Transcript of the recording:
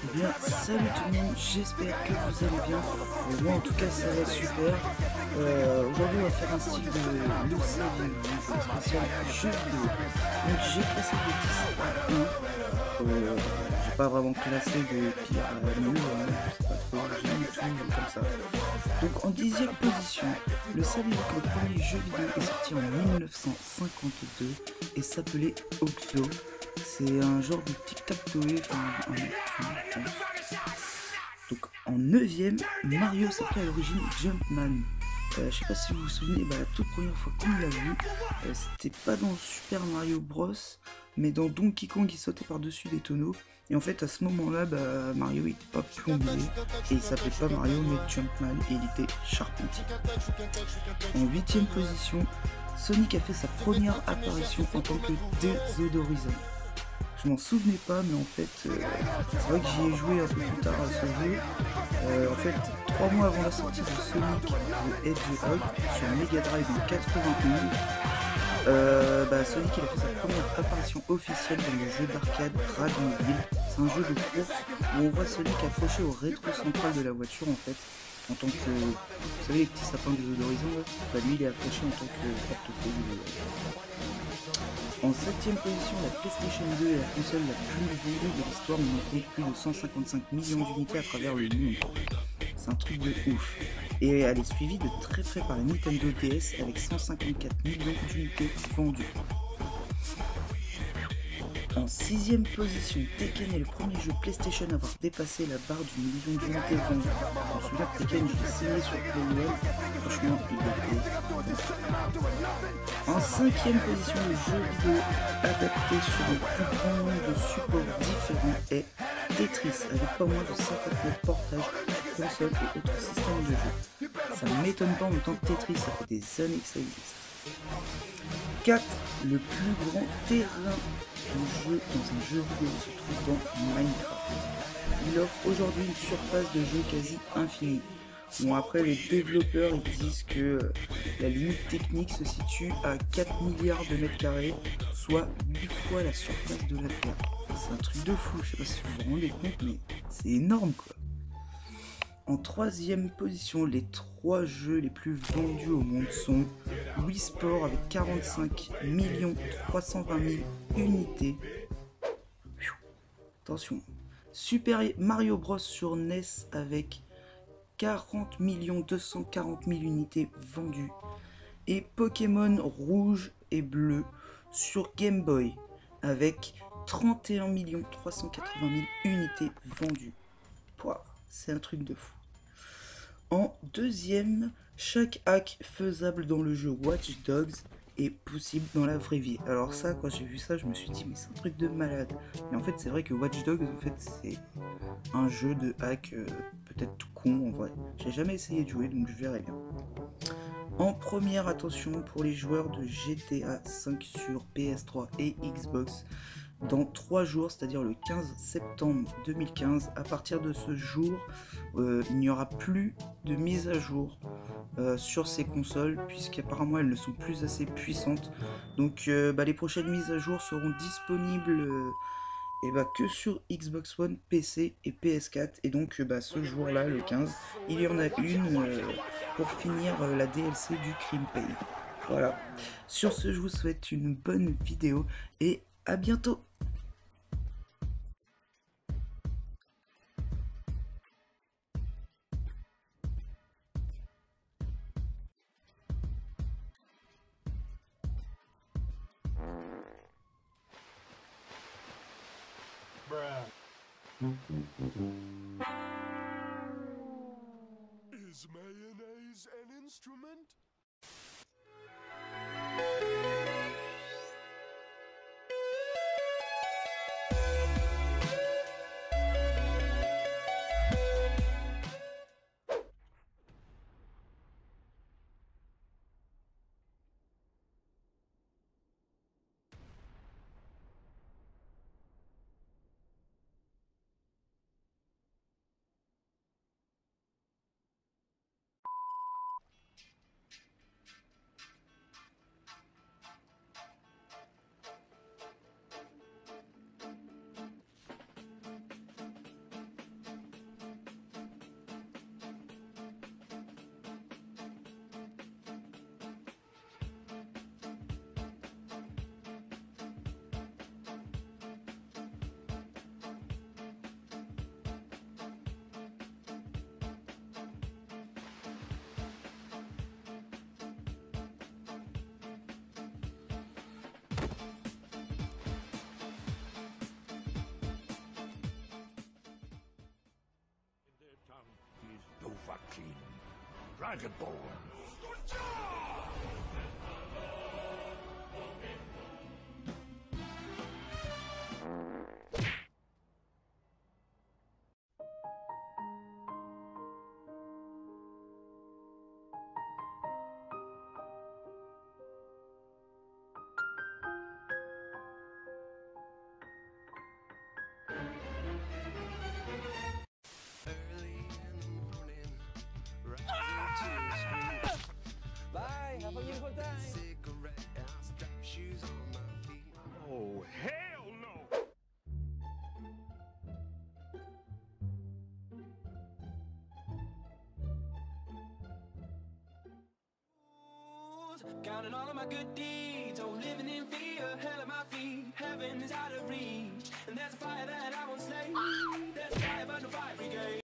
Eh bien, salut tout le monde, j'espère que vous allez bien. Moi en tout cas ça va super. Aujourd'hui on va faire un style de le saviez-vous spécial jeu vidéo. Donc j'ai classé de 10 à 1. J'ai pas vraiment classé de pire à mieux, hein, je sais pas trop, j'ai mis tout comme ça. Donc en 10e position, le saviez-vous que le premier jeu vidéo est sorti en 1952 et s'appelait Oxo. C'est un genre de tic-tac-toe, donc en 9ème, Mario s'appelait à l'origine Jumpman. Je sais pas si vous vous souvenez, la toute première fois qu'on l'a vu, c'était pas dans Super Mario Bros, mais dans Donkey Kong il sautait par-dessus des tonneaux. Et en fait à ce moment-là, Mario il était pas plombier, et il s'appelait pas Mario mais Jumpman, et il était charpentier. En 8ème position, Sonic a fait sa première apparition en tant que désodorisant. Je m'en souvenais pas, mais en fait, c'est vrai que j'y ai joué un peu plus tard à ce jeu. En fait, 3 mois avant la sortie de Sonic the Hedgehog sur Mega Drive en 91, Sonic il a fait sa première apparition officielle dans le jeu d'arcade Radmobile. C'est un jeu de course où on voit Sonic accroché au rétro central de la voiture en fait. En tant que, vous savez les petits sapins désodorisants là, lui il est accroché en tant que porte-clés. En 7ème position, la PlayStation 2 est la console la plus vendue de l'histoire, on en compte plus de 155 millions d'unités à travers le monde. C'est un truc de ouf. Et elle est suivie de très près par la Nintendo DS avec 154 millions d'unités vendues. En 6ème position, Tekken est le premier jeu PlayStation à avoir dépassé la barre du million d'unités vendues. On se souvient que Tekken, je l'ai signé sur Play 1, franchement il était... En 5ème position, le jeu vidéo adapté sur le plus grand nombre de supports différents est Tetris, avec pas moins de 59 portages de consoles et autres systèmes de jeu. Ça ne m'étonne pas en même temps que Tetris, ça fait des années que ça existe. 4. Le plus grand terrain de jeu dans un jeu vidéo se trouve dans Minecraft. Il offre aujourd'hui une surface de jeu quasi infinie. Bon, après les développeurs ils disent que la limite technique se situe à 4 milliards de mètres carrés, soit 8 fois la surface de la Terre. C'est un truc de fou, je sais pas si vous vous rendez compte, mais c'est énorme quoi. En 3ème position, les 3 jeux les plus vendus au monde sont Wii Sport avec 45 320 000 unités. Attention. Super Mario Bros sur NES avec 40 240 000 unités vendues. Et Pokémon rouge et bleu sur Game Boy avec 31 380 000 unités vendues. Pouah, c'est un truc de fou. En 2ème, chaque hack faisable dans le jeu Watch Dogs est possible dans la vraie vie. Alors ça, quand j'ai vu ça, je me suis dit mais c'est un truc de malade. Mais en fait c'est vrai que Watch Dogs en fait c'est un jeu de hack peut-être tout con en vrai. J'ai jamais essayé de jouer donc je verrai bien. En première, attention pour les joueurs de GTA 5 sur PS3 et Xbox, dans 3 jours, c'est-à-dire le 15 septembre 2015, à partir de ce jour, il n'y aura plus de mise à jour sur ces consoles, puisqu'apparemment elles ne sont plus assez puissantes. Donc les prochaines mises à jour seront disponibles que sur Xbox One, PC et PS4. Et donc ce jour-là, le 15, il y en a une pour finir la DLC du Crime Pay. Voilà. Sur ce, je vous souhaite une bonne vidéo et à bientôt. Is mayonnaise an instrument? machine. Dragonborn. Bye, have a beautiful time. Oh, hell no! Counting all of my good deeds, oh, living in fear, hell at my feet, heaven is out of reach, and there's a fire that I won't slay, there's a fire but no fire brigade.